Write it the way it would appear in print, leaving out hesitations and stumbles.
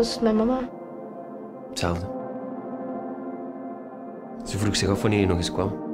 was het met mama? Hetzelfde. Ze vroeg zich af wanneer je nog eens kwam.